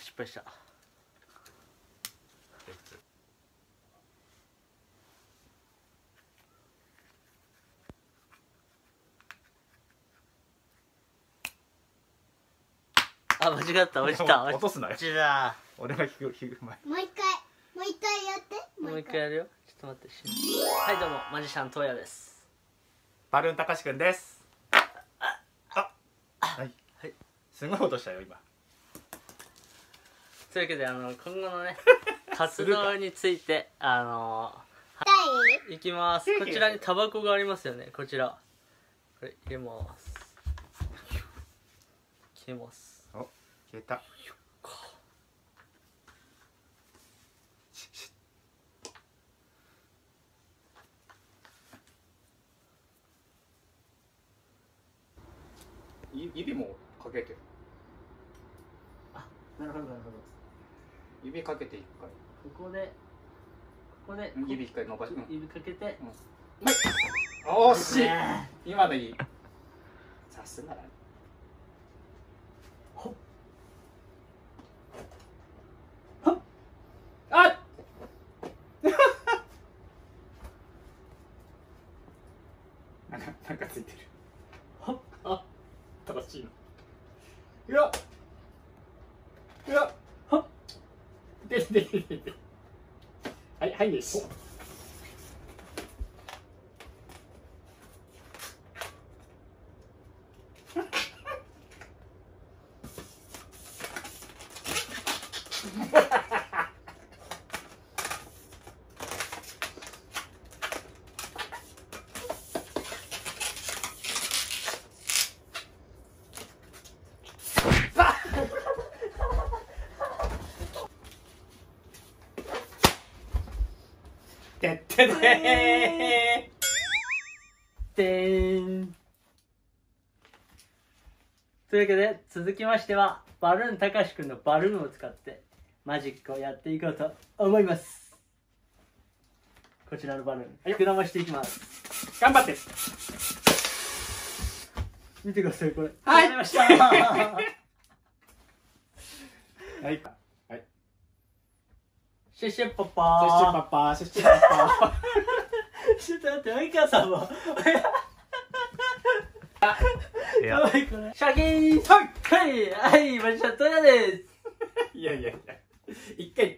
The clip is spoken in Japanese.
失敗した。あ、間違った、落ちた。 落とすなよ。 落ちた。 俺が引く前。 もう一回やって。 もう一回やるよ。ちょっと待って。はい、どうもマジシャントウヤです。 バルーンたかしくんです。はい、 はい、 すごい音したよ今。 というわけで今後のね活動についていきます。こちらにタバコがありますよね。こちらこれ入れます。消えます。 お、消えた。指もかけて。 あ、なるほどなるほど。 指かけて一回。 ここで指一回伸ばし、 指かけて、 惜しい。今のいい。さすがだね。 ほっあなんかついてる。 ほっ、 あ、正しいの。うわうわほっ、 ではいです。てってでーん。というわけで続きましてはバルーンたかしくんのバルーンを使ってマジックをやっていこうと思います。こちらのバルーン膨らましていきます。 頑張って。 見てくださいこれ。 はい。 わかりました。 はい。 シュッシュッパパー。 シュッシュパパ、シュッシュパパ。 ちょっと待って、及川さんも。やばいこれ。シャキーン。はい、はい、マジシャントウヤです。 いや。一回